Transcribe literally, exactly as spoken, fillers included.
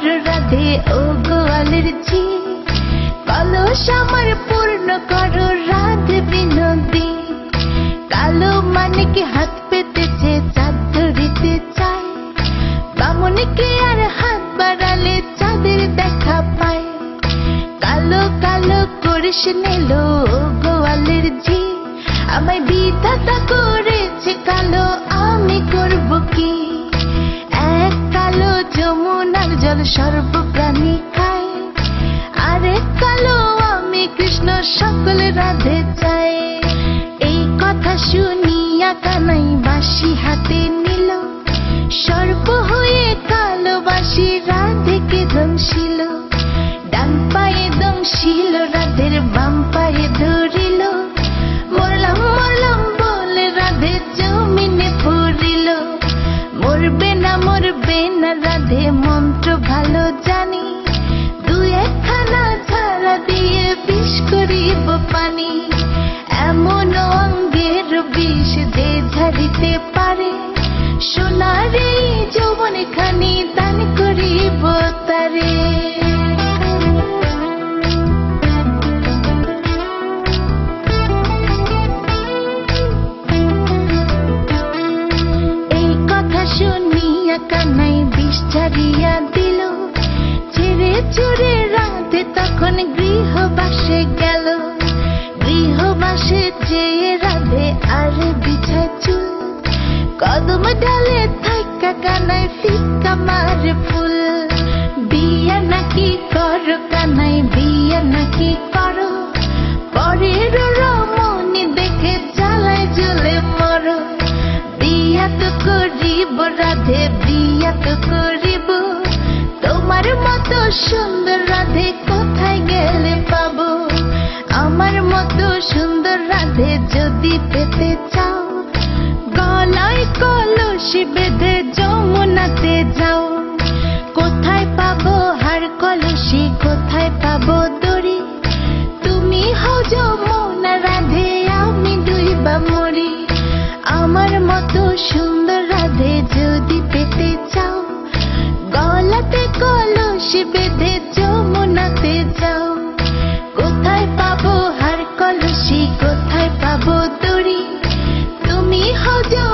রাধে ও গোয়ালের ঝি কলস আমার পূর্ণ করো রাধে বিনোদী কালো মানিক হাত পেতেছে চাঁদ ধরিতে চায় বামুনকে আর হাত বাড়ালে চাঁদের দেখা পায় কালো কালো করিস নিল ও গোয়ালের ঝি আমায় বিধাতা করেছে কালো আমি করব কি এক কালো যমুনার জল সর্বপ্রাণী খায় আরেক কালো আমি কৃষ্ণ সকল রাধে চাই এই কথা শুনিয়া কানাই বাঁশি হাতে নিল সর্প হয়ে কালো বাঁশি রাধেকে দংশিল ডান পায়ে দংশিল রাধের বাম পায়ে ধরিল মরলাম মরলাম বলে রাধে জমিনে পড়িল মরবে না মরবে না রাধে মন্ত্র ভালো জানি দুই একখানা ঝাড়া দিয়ে বিষ করিব পানি এমন অঙ্গের বিষ যে ঝাড়িতে পারে সোনার এই যৌবন খানি দান করিব তারে শুনিয়া কানাই বিষ ছাড়িয়া দিল ছেড়ে চড়ে রাধে তখন গৃহবাসে গেল গৃহবাসে যেয়ে রাধে আর বিছায় চুল কদম ডালে থাইকা কানাই ফিকা মারে ফুল বিয়া নাকি করো কানাই বিয়া নাকি করো পরের রমণী দেখে জ্বালায় জ্বলে মরো বিয়া তো করিব রাধে বিয়া তো করিব তোমার মতো সুন্দর রাধে কোথায় গেলে পাবো আমার মতো সুন্দর রাধে যদি পেতে চাও গলায় কলসি বেঁধে যমুনাতে যাও কোথায় পাবো হার কলসি কোথায় পাবো দড়ি তুমি হও যমুনা রাধে আমি ডুইবা মরি আমার মতো সুন্দর রাধে যদি পেতে চাও গলাতে কলসি বেঁধে যমুনাতে যাও কোথায় পাবো হার কলসি কোথায় পাবো দড়ি তুমি হও